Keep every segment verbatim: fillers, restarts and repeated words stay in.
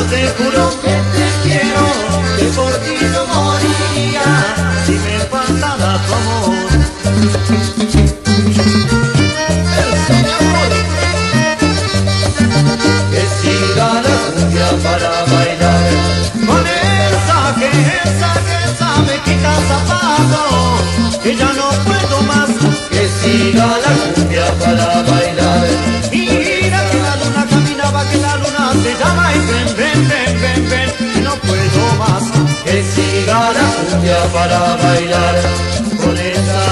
te juro que te quiero, que por ti yo moriría si me faltara tu amor. Eso, mi amor. Que siga la cumbia para bailar, con esa que esa que esa me quita zapatos, que ya no puedo más. Que siga la cumbia para bailar. Mira que la luna caminaba, que la luna se llama y ven, ven, ven, ven, ven, y no puedo más. Que siga la cumbia para bailar, con esa.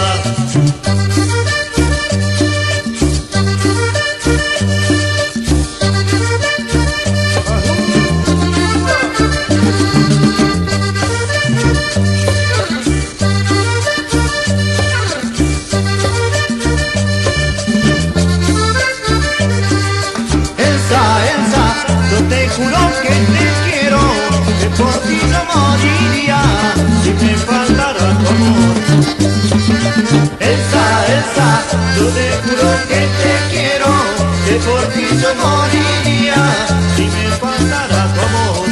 Te juro que te quiero, que por ti yo moriría si me faltara tu amor. Elsa, Elsa, yo te juro que te quiero, que por ti yo moriría si me faltara tu amor.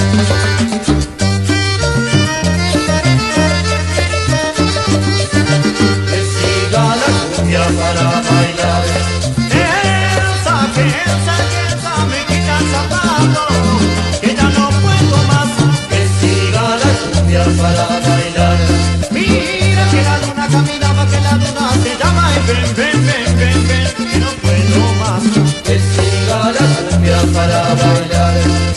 Que siga la cumbia para bailar. Elsa, que Elsa, que Elsa me quita el zapato, que ya no puedo más. Que siga la cumbia para bailar. Mira que la luna caminaba, que la luna se llama y ven, ven, ven, ven, ven, que no puedo más. Que siga la cumbia para bailar.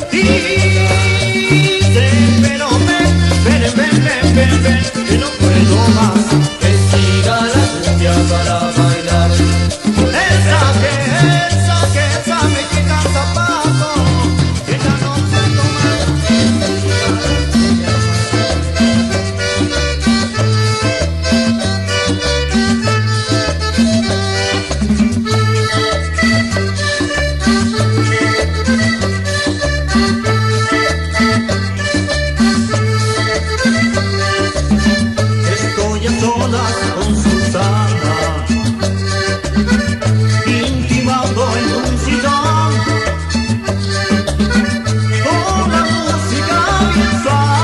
Dice, pero ven, ven, ven, ven, ven, ven, que no puedo más. Que siga la cumbia para bailar. Esa que, esa que, esa me quita el zapato, que ya no puedo más. Estoy a solas con Susana, intimando en un sillón, con la música bien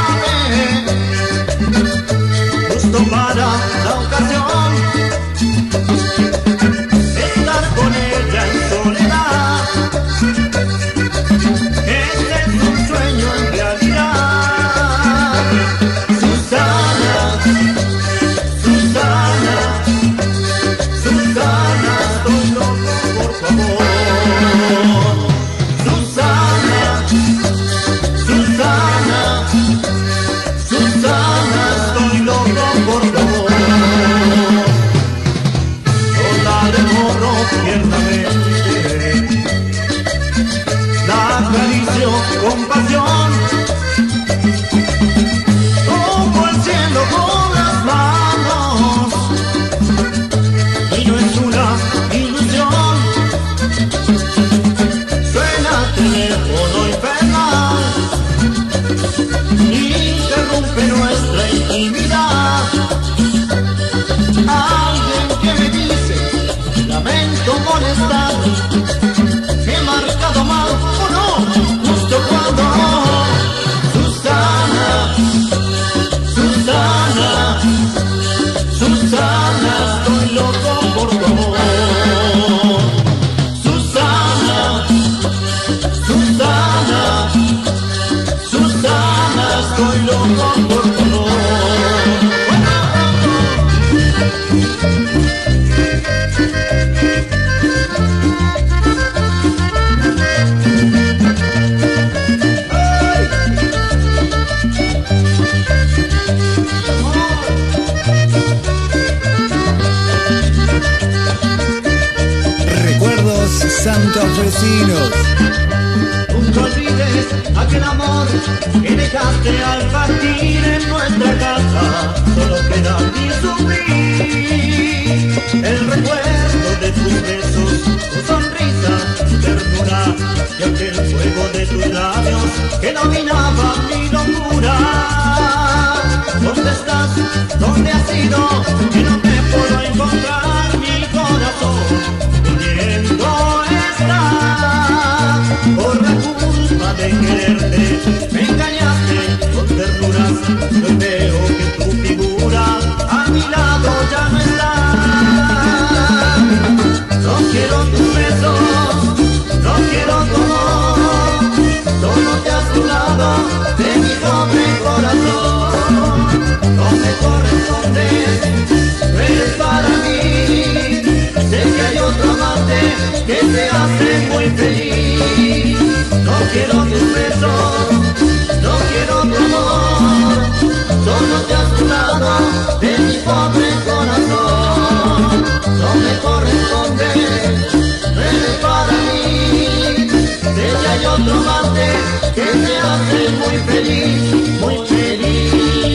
suave, justo para la ocasión, estar con ella en soledad. Este es un sueño en realidad. Susana, Susana, Susana, estoy loco por tu amor. Susana, Susana, Susana, estoy loco por tu amor. Yo la demoro tiernamente, la acaricio con pasión, toco el cielo con las manos, y no es una ilusión. Suena el teléfono infernal, interrumpe nuestra intimidad. Alguien que me dice, lamento molestar, he marcado mal o no, justo cuando. Susana, Susana, Susana, estoy loco por tu amor. Susana, Susana, Susana, estoy loco por tu amor. Recuerdos santafesinos. Nunca olvides aquel amor que dejaste al partir en nuestra casa. Solo queda mi sufrir el recuerdo de tus besos, tu sonrisa, tu ternura y aquel fuego de tus labios que dominaba mi locura. ¿Dónde estás? ¿Dónde has ido? Que no te puedo encontrar, mi corazón muriendo está por la culpa de quererte. me engañaste con ternuras. Hoy veo que tu figura a mi lado ya no está. No quiero tus besos, no quiero tu amor, solo te has burlado de mi pobre corazón. No me correspondes, no eres para mí. Sé que hay otro amante que te hace muy feliz. No quiero tus besos, no quiero tu amor, solo te has burlado de mi pobre corazón. No me correspondes, no eres para mí. Sé que hay otro amante que te hace muy feliz, muy feliz.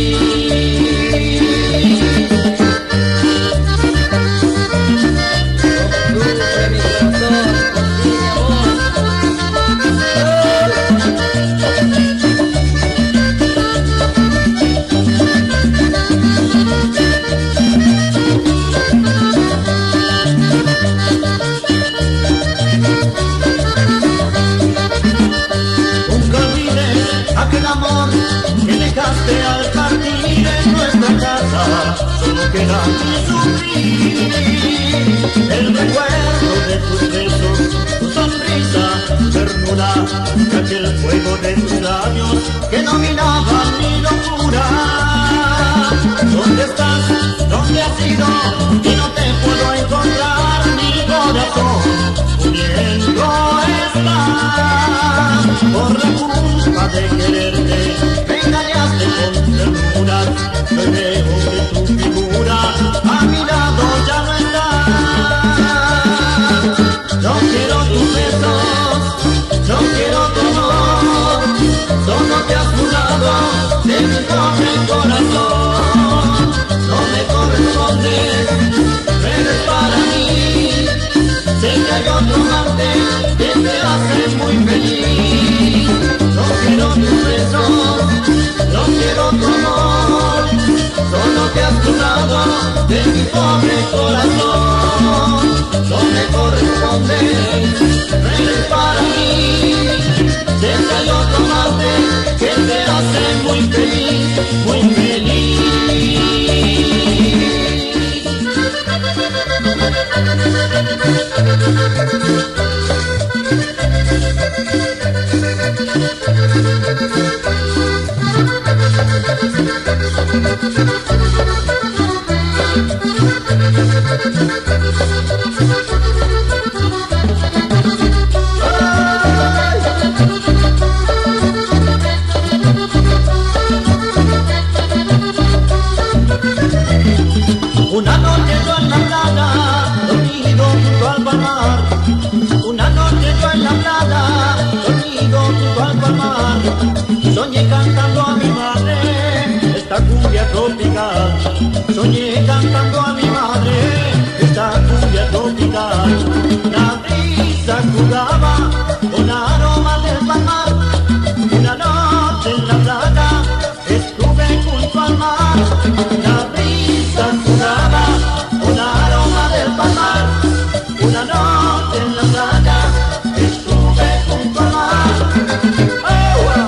Aquel amor que dejaste al partir en nuestra casa, solo queda sufrir el recuerdo de tus besos, tu sonrisa, tu ternura, de aquel fuego de tus labios que dominaba mi locura. ¿Dónde estás? ¿Dónde has ido? Y no te puedo encontrar, mi corazón muriendo está por la culpa de quererte. Me engañaste con ternuras, hoy veo que tu figura a mi lado ya no está. No quiero tus besos, no quiero tu amor, solo te has burlado de mi pobre corazón. No me correspondes, no eres para mí. Sé que hay otro amante que te hace muy feliz. No quiero tus besos, no quiero tu amor, solo te has burlado de mi pobre corazón. No me correspondes, no eres para mí. Sé que hay otro amante que te hace muy feliz, muy feliz. Una noche yo en la playa, dormido junto al palmar. Una noche yo en la playa, dormido junto al palmar. Soñé cantando a mi madre esta cumbia tropical. Soñé cantando a mi madre esta cumbia tropical. La brisa jugaba con aroma del palmar. Una noche en la playa estuve junto al mar. La brisa jugaba con aroma del palmar. Una noche en la playa estuve junto al mar. Oh, wow.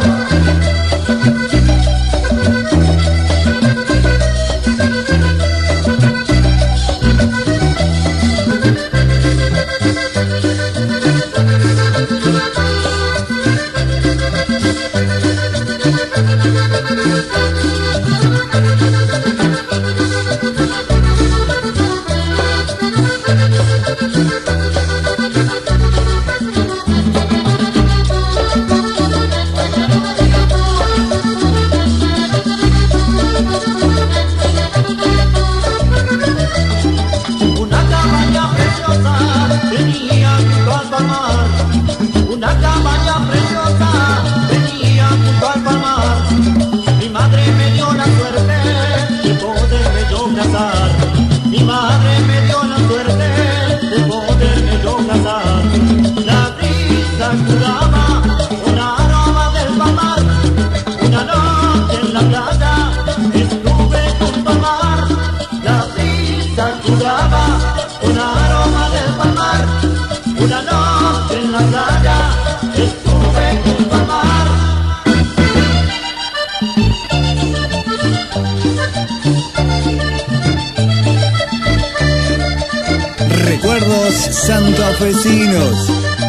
Santafesinos.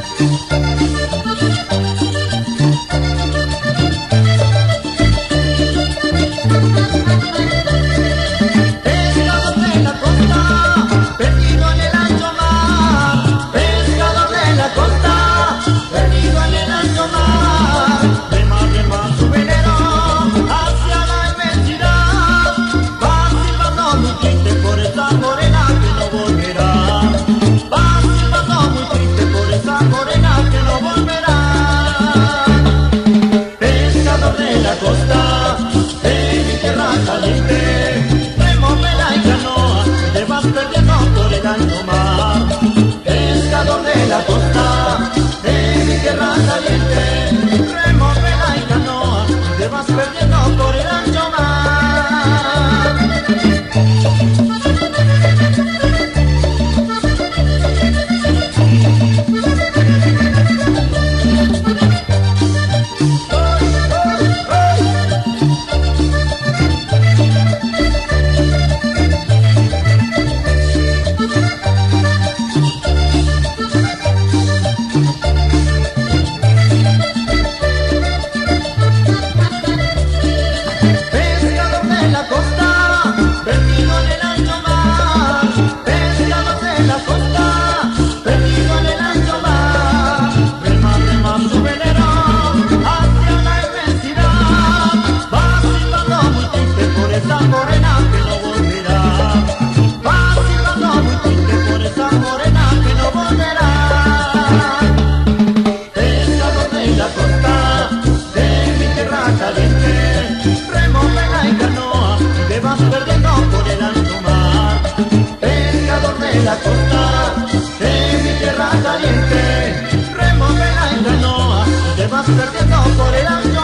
Perdiendo por el ancho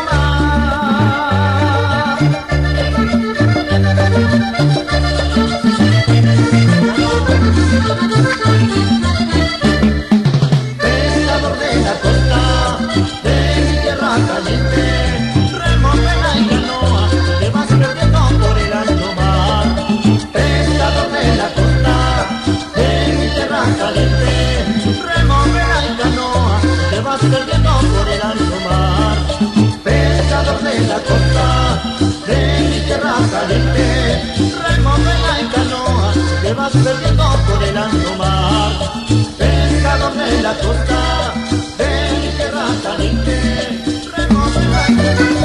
mar. Pescador de la costa, de mi tierra caliente, remóvela en canoa, te vas perdiendo por el ancho mar. Pescador de la costa, de mi tierra caliente, remóvela en canoa, te vas perdiendo por el ancho mar. Pescador de la costa, de mi tierra caliente, remóvela en canoa, te vas perdiendo por el ancho mar. Pescador de la costa, de mi tierra caliente, remóvela en canoa.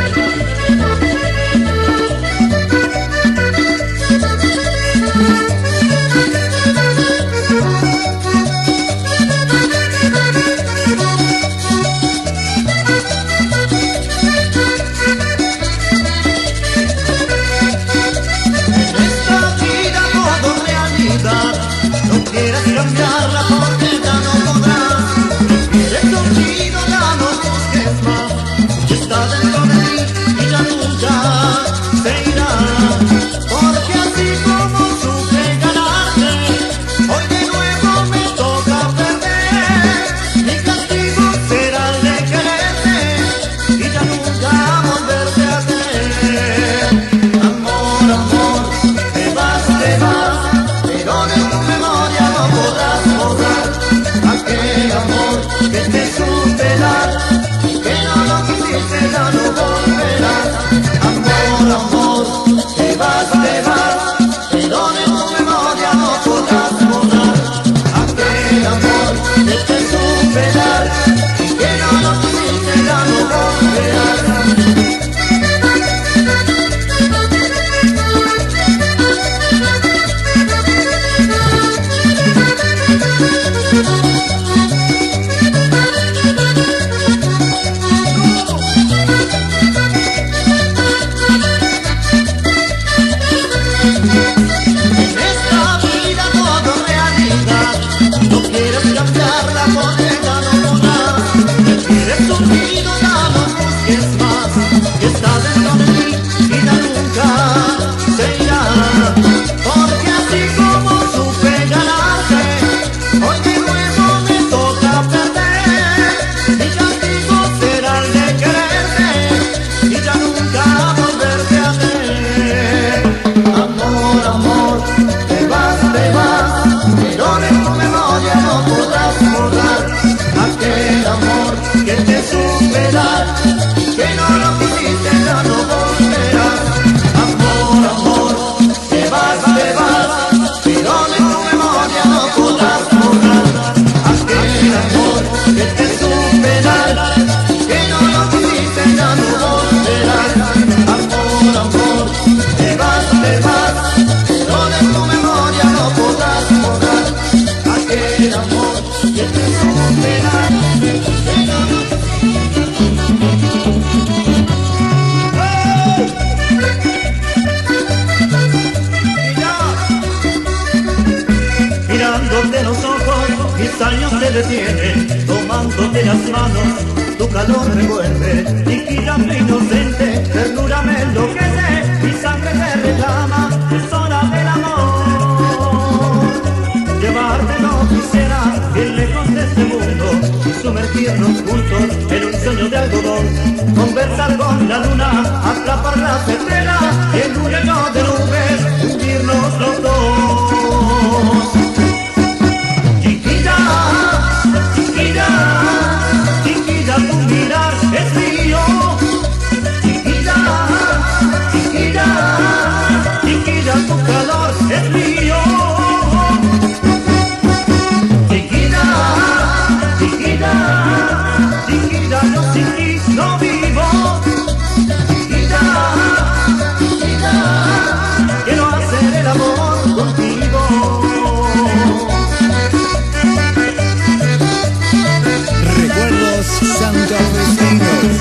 Cambiarla porque ya no podrás. Eres dormido, ya no busques más. Ya está dentro de ti y ya nunca se irá. Porque así como supe ganarte, hoy de nuevo me toca perder. Mi castigo será el de quererte y ya nunca volverte a tener. Amor, amor, te vas, te vas, pero de tu memoria no podrás borrar aquel amor que te supe dar y que no lo quisiste, ya no volverás. Amor, amor, te vas, te vas, pero de tu memoria no podrás borrar aquel amor que te supe dar y que no lo quisiste, ya no volverás. Amor, amor, te vas, te vas, pero de tu memoria no años se detienen tomándote las manos, tu calor revuelve, chiquilla tu inocente, ternura me enloquece, mi sangre te reclama, es hora del amor. Llevarte no quisiera, bien lejos de este mundo, sumergirnos juntos en un sueño de algodón, conversar con la luna, atrapar las estrellas y en un hilo de nubes hundirnos los dos. Chiquilla, chiquilla, chiquilla, tu mirar es mío. Chiquilla, chiquilla, chiquilla, tu calor es mío. Chiquilla, chiquilla, chiquilla, yo sin ti no vivo. Chiquilla, chiquilla, quiero hacer el amor contigo. Recuerdos santafesinos.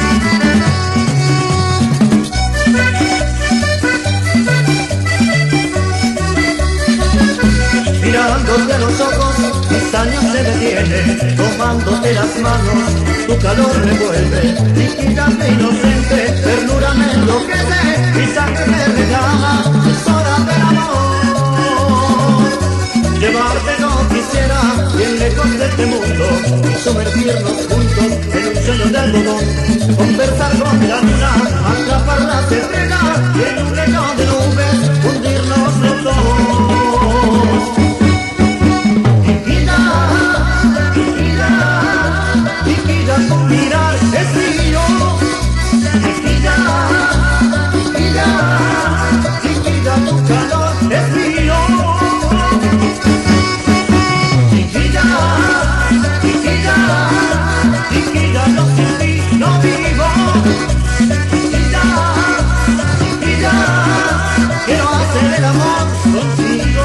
Mirándote a los ojos, mis años se detienen, tomándote las manos, tu calor revuelve, chiquita e inocente, ternura me enloquece, mi sangre me reclama, es hora del amor. Llevarte no quisiera, bien lejos de este mundo, sumergirnos juntos en un sueño de algodón, conversar con la luna, atrapar las estrellas y en un lecho de nubes hundirnos los dos. Chiquilla, chiquilla, chiquilla, tu mirar es mío. Chiquilla, chiquilla, chiquilla, tu calor es mío. Chiquilla, chiquilla, chiquilla, yo sin ti no vivo. Chiquilla, chiquilla, quiero hacer el amor contigo.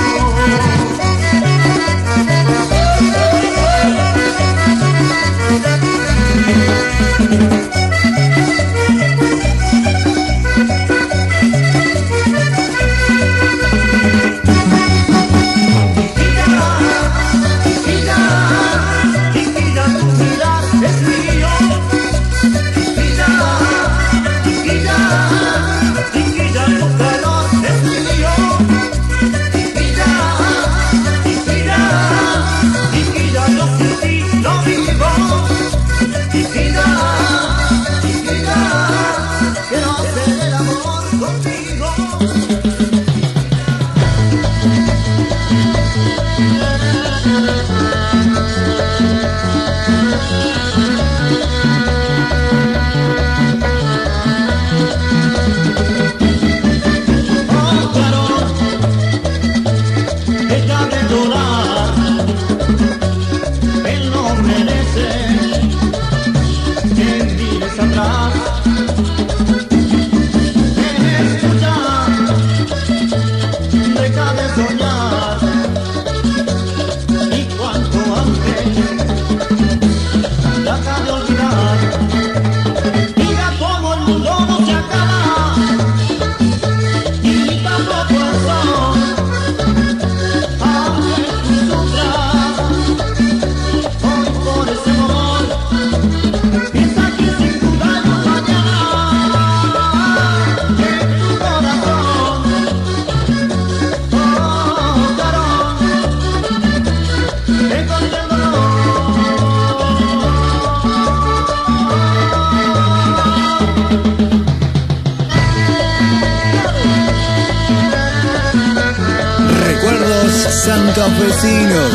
Santafesinos.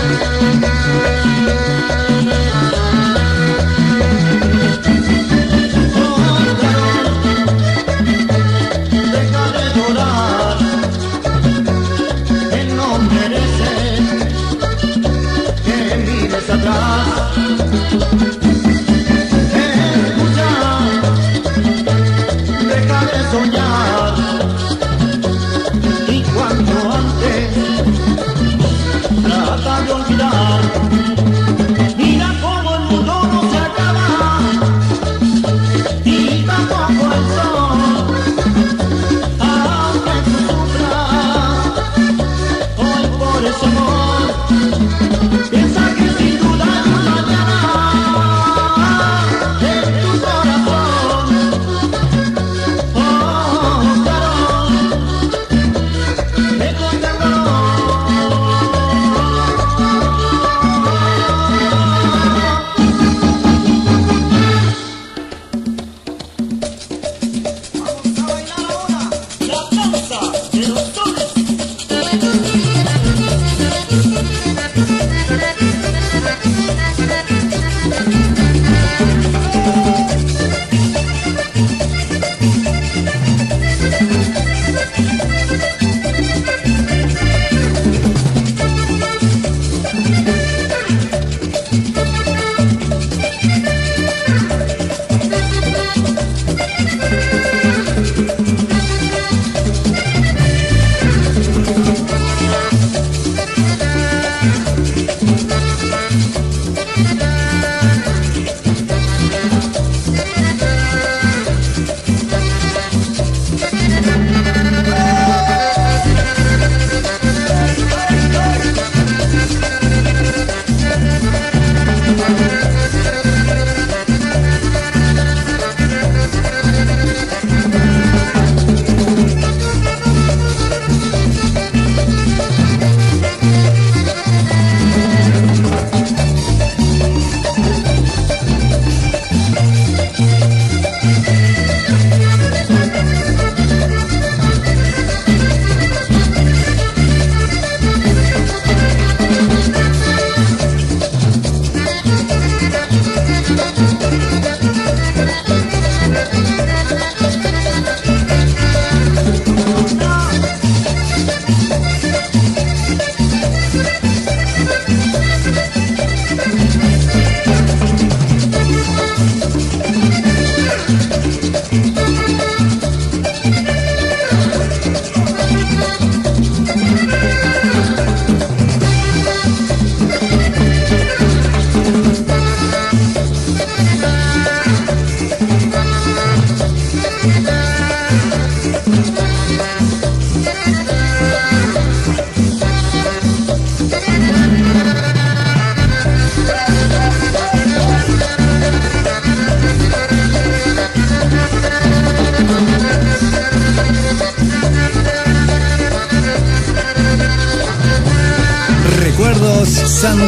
Deja de llorar, que no mereces que mires atrás. Escucha, deja de soñar, y cuanto antes trata de olvidar.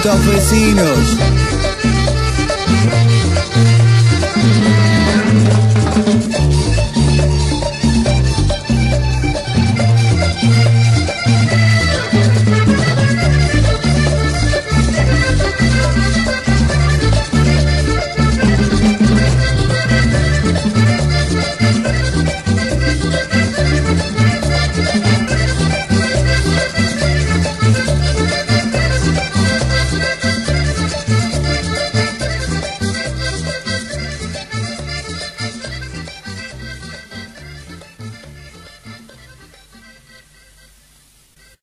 santafesinos.